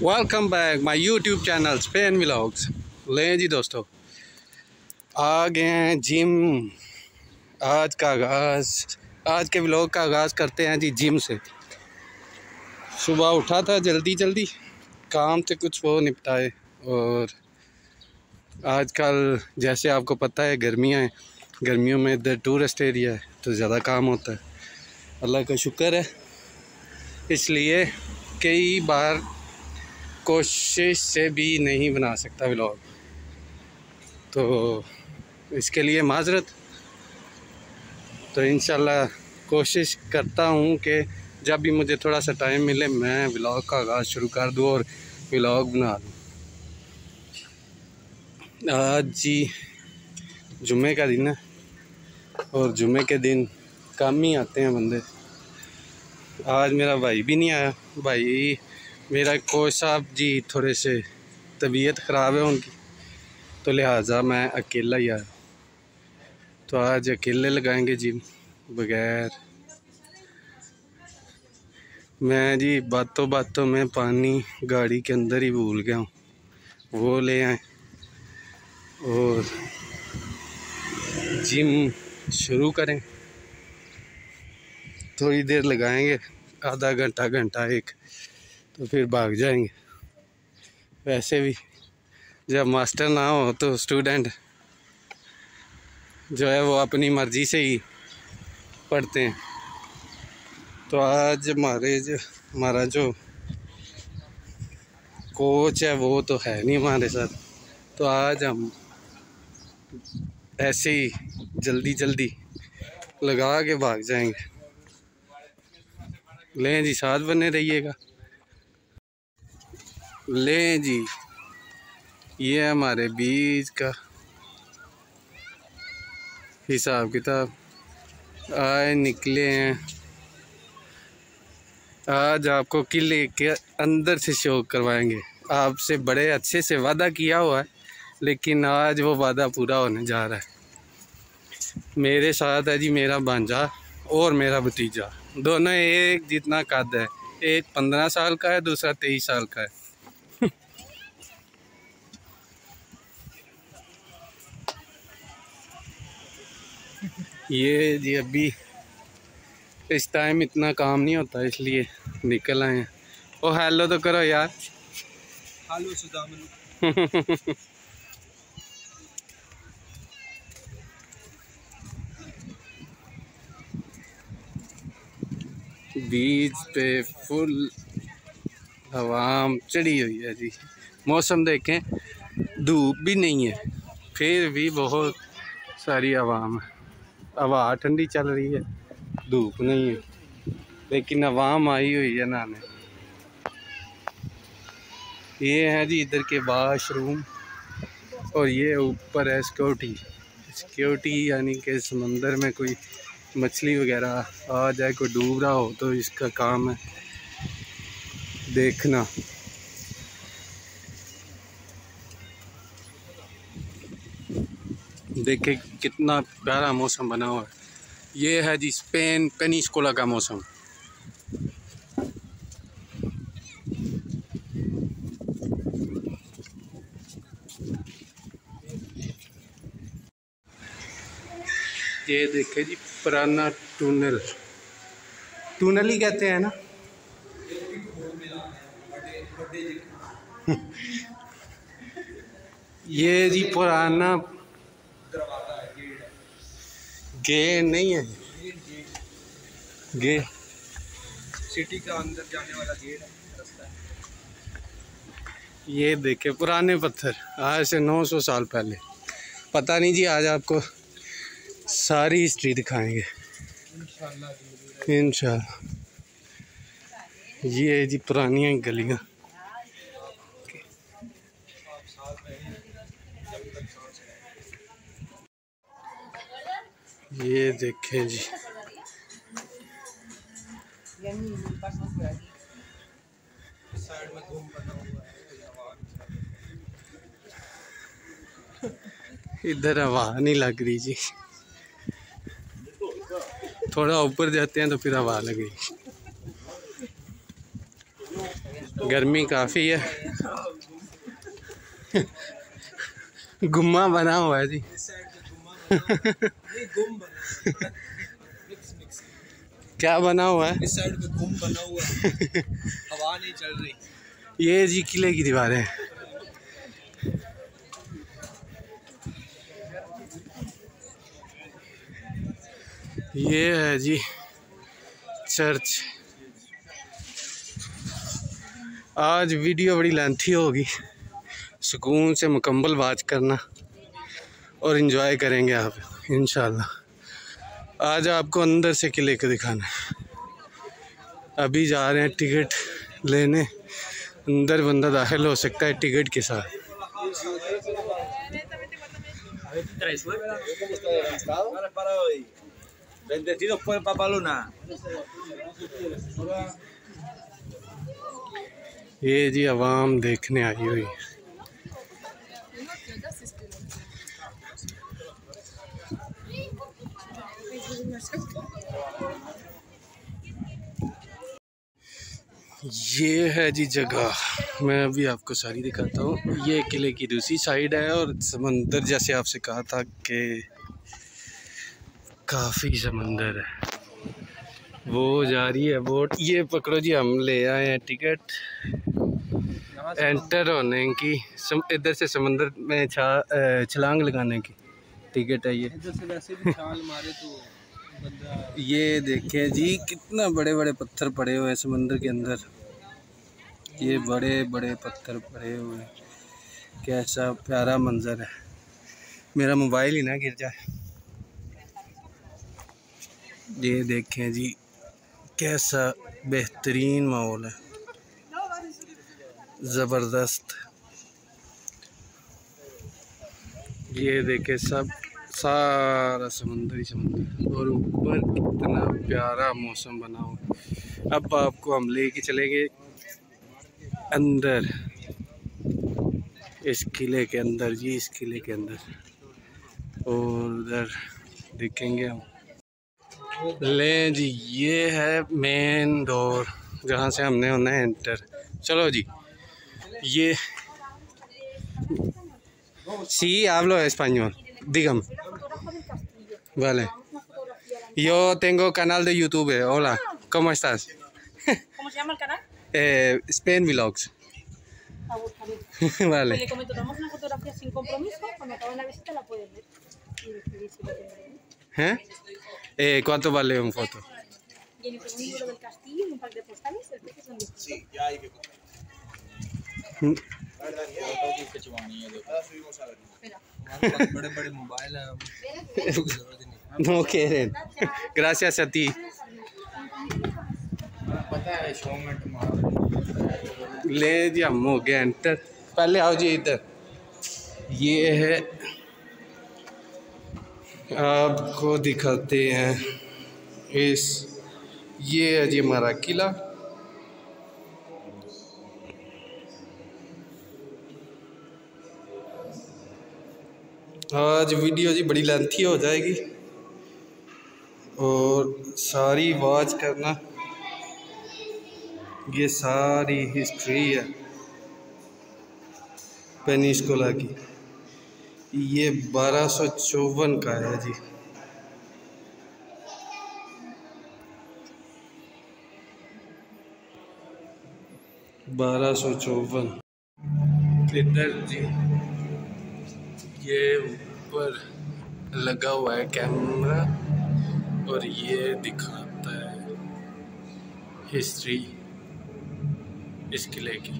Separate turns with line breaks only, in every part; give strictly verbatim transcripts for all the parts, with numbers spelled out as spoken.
Welcome back my YouTube channel Spain vlogs. लें जी दोस्तों, आ गए हैं जिम। आज का आगाज़ आज के व्लॉग का आगाज़ करते हैं जी जिम से। सुबह उठा था जल्दी जल्दी, काम से कुछ वो निपटाए। और आजकल जैसे आपको पता है गर्मियाँ हैं, गर्मियों में इधर टूरिस्ट एरिया है तो ज़्यादा काम होता है। अल्लाह का शुक्र है, इसलिए कई बार कोशिश से भी नहीं बना सकता व्लॉग, तो इसके लिए माजरत। तो इंशाल्लाह कोशिश करता हूँ कि जब भी मुझे थोड़ा सा टाइम मिले मैं व्लॉग का आगाज़ शुरू कर दूँ और व्लॉग बना दूँ। आज जी जुम्मे का दिन है और जुम्मे के दिन कम ही आते हैं बंदे। आज मेरा भाई भी नहीं आया। भाई मेरा कोच साहब जी थोड़े से तबीयत ख़राब है उनकी, तो लिहाजा मैं अकेला ही आया। तो आज अकेले लगाएंगे जिम बगैर। मैं जी बातों बातों में पानी गाड़ी के अंदर ही भूल गया हूँ, वो ले आए और जिम शुरू करें। थोड़ी देर लगाएंगे, आधा घंटा घंटा एक, तो फिर भाग जाएंगे। वैसे भी जब मास्टर ना हो तो स्टूडेंट जो है वो अपनी मर्ज़ी से ही पढ़ते हैं। तो आज हमारे जो हमारा जो कोच है वो तो है नहीं हमारे साथ, तो आज हम ऐसे ही जल्दी जल्दी लगा के भाग जाएंगे। लें जी, साथ बने रहिएगा। लें जी, ये हमारे बीज का हिसाब किताब। आए निकले हैं आज, आपको किले के अंदर से शो करवाएंगे। आपसे बड़े अच्छे से वादा किया हुआ है, लेकिन आज वो वादा पूरा होने जा रहा है। मेरे साथ है जी मेरा भांजा और मेरा भतीजा, दोनों एक जितना कद है। एक पंद्रह साल का है, दूसरा तेईस साल का है। ये जी अभी इस टाइम इतना काम नहीं होता इसलिए निकल आए हैं। ओ हेलो तो करो यार।
हेलो सुदामन।
बीच पे फुल हवाम चढ़ी हुई है जी। मौसम देखें, धूप भी नहीं है फिर भी बहुत सारी आवाम है। हवा ठंडी चल रही है, धूप नहीं है, लेकिन आवाम आई हुई है नहाने। ये है जी इधर के वाशरूम, और ये ऊपर है सिक्योरिटी। सिक्योरिटी यानी कि समंदर में कोई मछली वगैरह आ जाए, कोई डूब रहा हो तो इसका काम है देखना। देखे कितना प्यारा मौसम बना हुआ है। ये है जी स्पेन पेनिनसुला का मौसम। ये देखे जी पुराना टनल, टनल ही कहते हैं ना। ये जी पुराना गेट नहीं है, गेट
सिटी का अंदर जाने वाला गेट है, रास्ता है।
ये देखे पुराने पत्थर, आज से नौ सौ साल पहले। पता नहीं जी, आज आपको सारी हिस्ट्री दिखाएंगे इंशाल्लाह। ये जी पुरानी गलियां। ये देखें जी,
साइड में घूम बना हुआ है।
इधर हवा नहीं लग रही जी, थोड़ा ऊपर जाते हैं तो फिर हवा लगेगी। गर्मी काफ़ी है। गुम्मा बना हुआ है जी। क्या बना हुआ है?
इस साइड पे गुम बना हुआ है, हवा नहीं चल रही।
ये जी किले की दीवारें। ये है जी चर्च। आज वीडियो बड़ी लेंथी होगी, सुकून से मुकम्मल वॉच करना और इन्जॉय करेंगे आप इंशाल्लाह। आज आपको अंदर से किले को दिखाना है। अभी जा रहे हैं टिकट लेने, अंदर बंदा दाखिल हो सकता है टिकट के साथ। ये जी आवाम देखने आई हुई। ये है जी जगह, मैं अभी आपको सारी दिखाता हूँ। ये किले की दूसरी साइड है और समंदर, जैसे आपसे कहा था कि काफ़ी समंदर है। वो जा रही है बोट। ये पकड़ो जी, हम ले आए हैं टिकट एंटर होने की। इधर से समंदर में छा छलांग लगाने की टिकट है ये।
इधर से वैसे भी छाल मारे तो बंदा।
ये देखें जी कितना बड़े बड़े पत्थर पड़े हुए हैं समंदर के अंदर। ये बड़े बड़े पत्थर पड़े हुए हैं, कैसा प्यारा मंजर है। मेरा मोबाइल ही ना गिर जाए। ये देखें जी कैसा बेहतरीन माहौल है, ज़बरदस्त। ये देखें सब सारा समुंदर ही समुंदर और ऊपर कितना प्यारा मौसम बना हुआ। अब आपको हम लेके चलेंगे अंदर, इस किले के अंदर जी, इस किले के अंदर। और उधर देखेंगे हम। ले जी, ये है मेन डोर जहाँ से हमने होना है एंटर। चलो जी। ये sí hablo español, dígame. Vale. Yo tengo canal de YouTube. Hola, ¿cómo estás?
¿Cómo se llama el canal?
eh, Spain Vlogs.
La buscaré.
Vale.
Pues le comento, damos una fotografía sin compromiso, cuando acabe la visita la puedes ver y decidir si lo quieres ver.
¿Eh? Eh, ¿Cuánto vale una foto?
Viene con un libro del castillo y un pack de postales, el precio son diez.
Sí, ya hay que comprar.
हम्म,
बड़े बड़े mobile हैं।
no quieren. Gracias a ti.
पता है show में
ले जी हम हो गए एंटर। पहले आओ जी इधर। ये है, आपको दिखाते हैं इस, ये है जी हमारा किला। आज वीडियो जी बड़ी लेंथी हो जाएगी और सारी वॉच करना। ये सारी हिस्ट्री है पेनिनसुला की। ये बारह सौ चौवन का है जी। बारह सौ चौवन। इधर जी ये ऊपर लगा हुआ है कैमरा और ये दिखाता है हिस्ट्री इस किले की।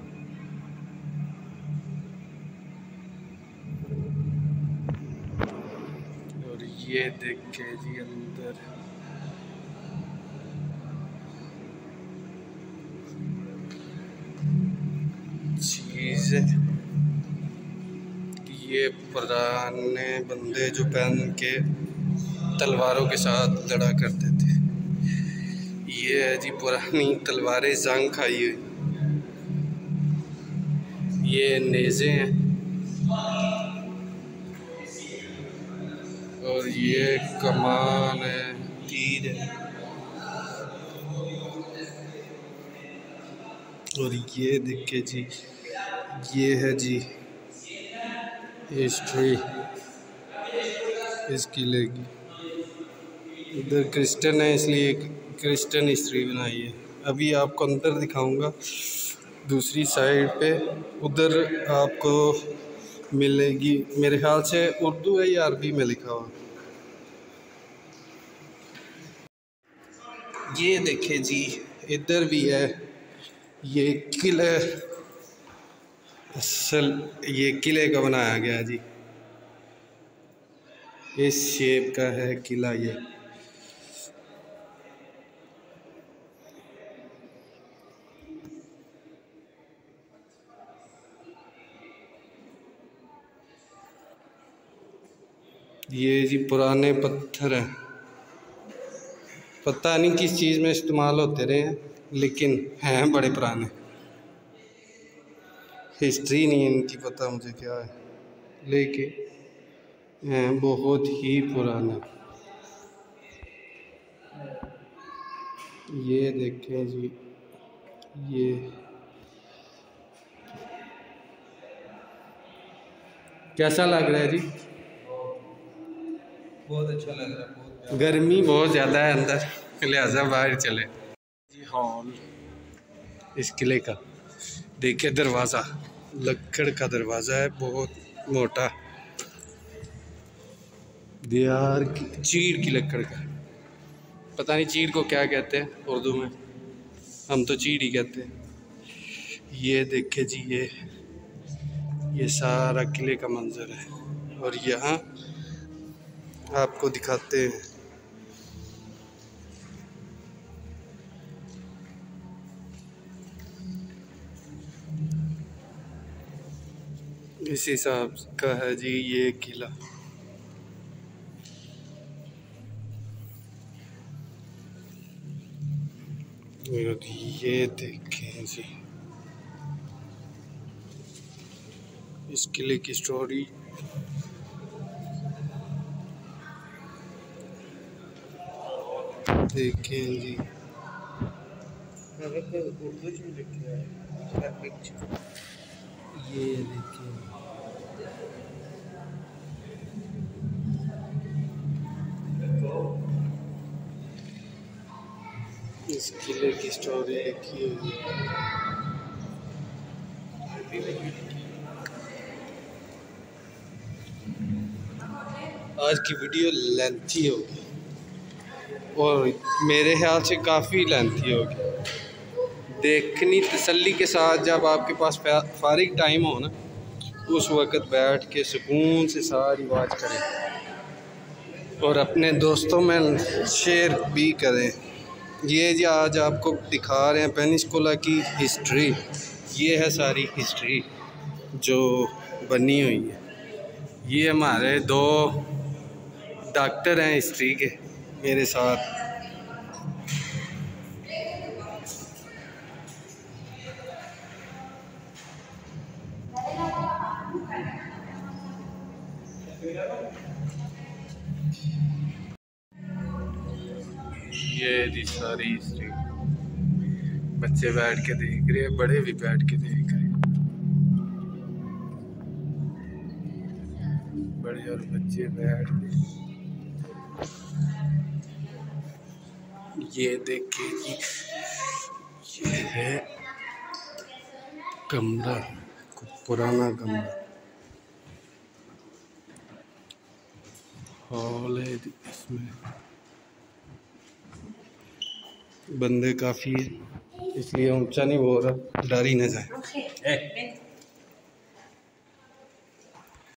और ये देखे जी अंदर चीज़, ये पुराने बंदे जो पहन के तलवारों के साथ लड़ा करते थे। ये है जी पुरानी तलवारें जंग खाई हुई। ये नेज़े हैं और ये कमान है, तीर है। और ये देखिए जी, ये है जी हिस्ट्री इस किले की। इधर क्रिश्चियन है इसलिए क्रिश्चियन हिस्ट्री बनाई है। अभी आपको अंदर दिखाऊंगा दूसरी साइड पे, उधर आपको मिलेगी मेरे ख्याल से उर्दू है या अरबी में लिखा हुआ। ये देखिए जी, इधर भी है ये किले, असल ये किले का बनाया गया जी, इस शेप का है किला ये। ये जी पुराने पत्थर हैं, पता नहीं किस चीज़ में इस्तेमाल होते रहे हैं, लेकिन हैं बड़े पुराने। हिस्ट्री नहीं है इनकी पता मुझे क्या है, लेकिन हैं बहुत ही पुराने। ये देखें जी, ये कैसा लग रहा है जी?
बहुत अच्छा लग रहा है, बहुत
गर्मी बहुत ज़्यादा है अंदर, लिहाजा बाहर चले जी। हॉल इस किले का देखिए, दरवाज़ा लकड़ का दरवाज़ा है, बहुत मोटा, दीवार की चीड़ की लकड़ का। पता नहीं चीड़ को क्या कहते हैं उर्दू में, हम तो चीड़ ही कहते हैं। ये देखिए जी, ये ये सारा किले का मंजर है, और यहाँ आपको दिखाते हैं इस हिसाब का है जी ये किला। और ये देखें जी, इस किले की स्टोरी। देखें जी, ये देखें इस किले की स्टोरी लिखी हुई है। आज की वीडियो लेंथी होगी, और मेरे ख्याल से काफ़ी लेंथी होगी। देखनी तसल्ली के साथ, जब आपके पास फारिग टाइम हो ना, उस वक़्त बैठ के सुकून से सारी बात करें और अपने दोस्तों में शेयर भी करें। ये जी आज आपको दिखा रहे हैं पेनिनसुला की हिस्ट्री। ये है सारी हिस्ट्री जो बनी हुई है। ये हमारे दो डॉक्टर हैं हिस्ट्री के मेरे साथ। ये जी सारी हिस्ट्री बच्चे बैठ के देख रहे हैं, बड़े भी बैठ के देख रहे हैं, बड़े और बच्चे बैठ के। ये देखिए जी, ये है कमरा, पुराना कमरा, हॉल है। इसमें बंदे काफ़ी है, इसलिए ऊंचा नहीं बोल रहा, डर ही न जाए।